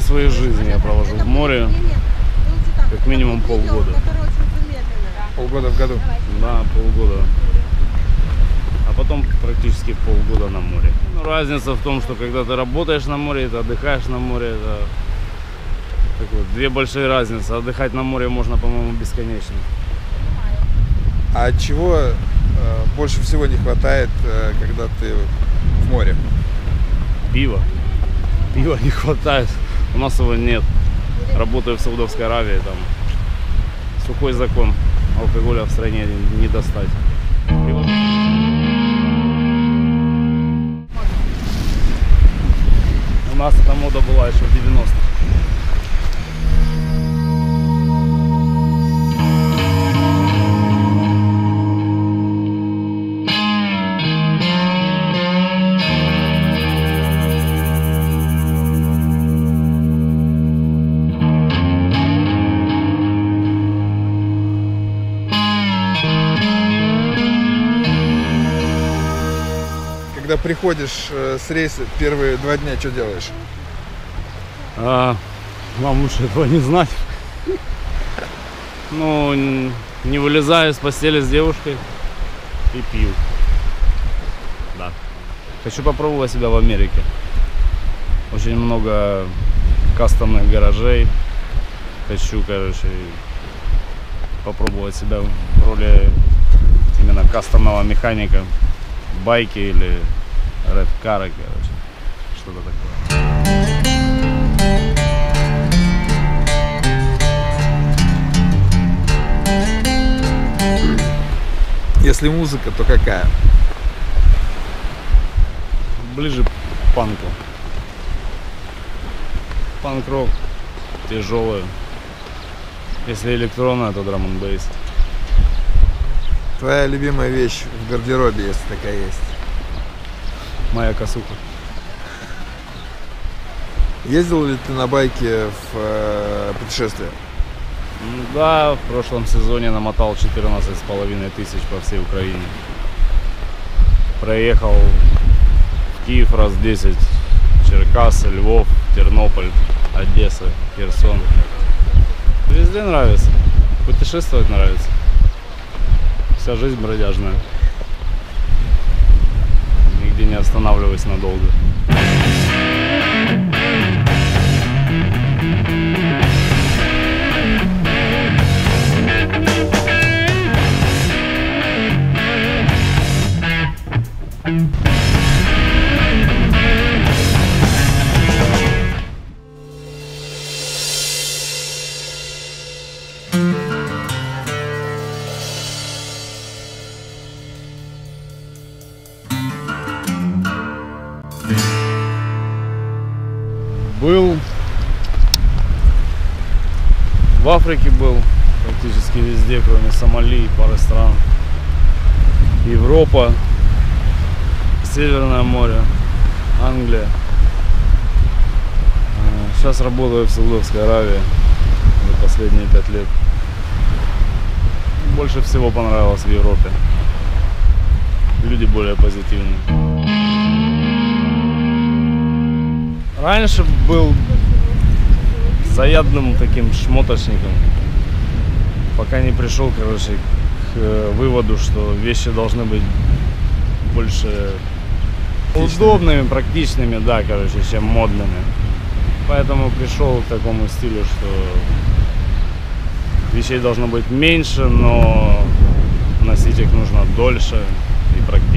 своей жизни я провожу в море, как минимум полгода. Полгода в году? Да, полгода. А потом практически полгода на море. Ну, разница в том, что когда ты работаешь на море, ты отдыхаешь на море, это так вот, две большие разницы. Отдыхать на море можно, по-моему, бесконечно. А чего больше всего не хватает, когда ты в море? Пива. Пива не хватает. У нас его нет. Работаю в Саудовской Аравии, там сухой закон. Алкоголя в стране не достать. И вот. У нас эта мода была еще в 90-х. Когда приходишь с рейса, первые 2 дня что делаешь? Вам лучше этого не знать. Ну, не вылезаю из постели с девушкой и пью. Да. Хочу попробовать себя в Америке. Очень много кастомных гаражей. Хочу, короче, попробовать себя в роли именно кастомного механика. Байки или рэп-кары, короче, что-то такое. Если музыка, то какая? Ближе к панку. Панк-рок, тяжелый. Если электронная, то драм-н-бейс. Твоя любимая вещь в гардеробе, если такая есть? Моя косуха. Ездил ли ты на байке в путешествие? Да, в прошлом сезоне намотал 14,5 тысяч по всей Украине. Проехал в Киев раз 10, Черкассы, Львов, Тернополь, Одесса, Херсон. Везде нравится. Путешествовать нравится. Вся жизнь бродяжная. Нигде не останавливаюсь надолго. Был в Африке, был практически везде, кроме Сомали и пары стран. Европа, Северное море, Англия. Сейчас работаю в Саудовской Аравии за последние 5 лет. Больше всего понравилось в Европе. Люди более позитивные. Раньше был заядлым таким шмоточником, пока не пришел, короче, к выводу, что вещи должны быть больше удобными, практичными, да, короче, чем модными. Поэтому пришел к такому стилю, что вещей должно быть меньше, но носить их нужно дольше и практичнее.